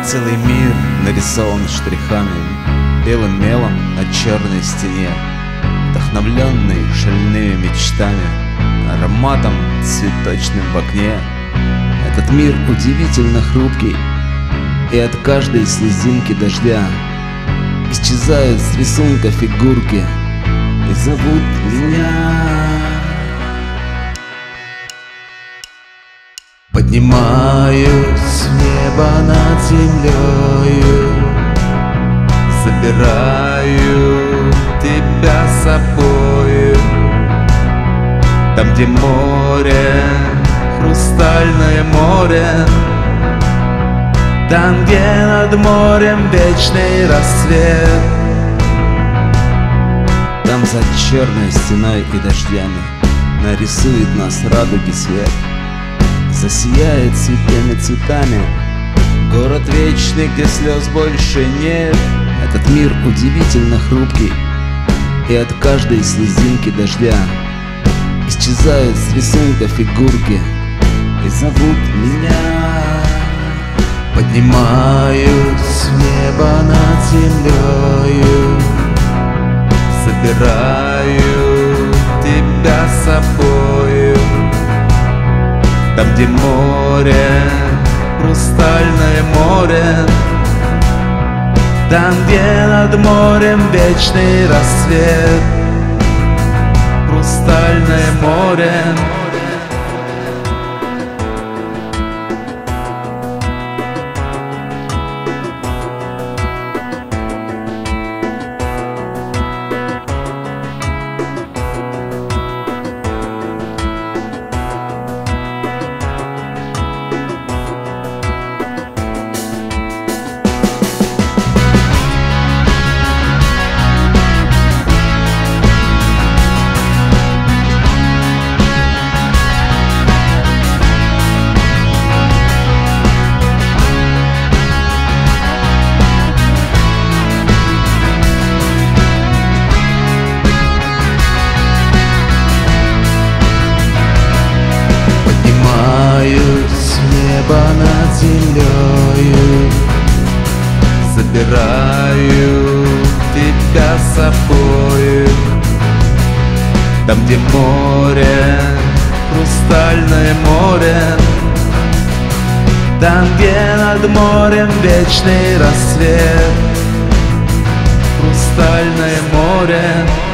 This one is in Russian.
Целый мир нарисован штрихами, белым мелом на черной стене, вдохновленный шальными мечтами, ароматом цветочным в окне. Этот мир удивительно хрупкий, и от каждой слезинки дождя исчезают с рисунка фигурки и зовут меня. Поднимаюсь в небо над землею, забираю тебя с собою. Там, где море, хрустальное море, там, где над морем вечный рассвет, там за черной стеной и дождями нарисует нас радуги свет. Засияет цветными цветами город вечный, где слез больше нет. Этот мир удивительно хрупкий, и от каждой слезинки дождя исчезают с рисунка фигурки и зовут меня. Поднимаюсь в небо над землею, забираю тебя с собою. Там, где море, хрустальное море, там, где над морем вечный рассвет, хрустальное море. Поднимаюсь в небо над землею, забираю тебя с собою. Там, где море, хрустальное море, там, где над морем вечный рассвет, хрустальное море.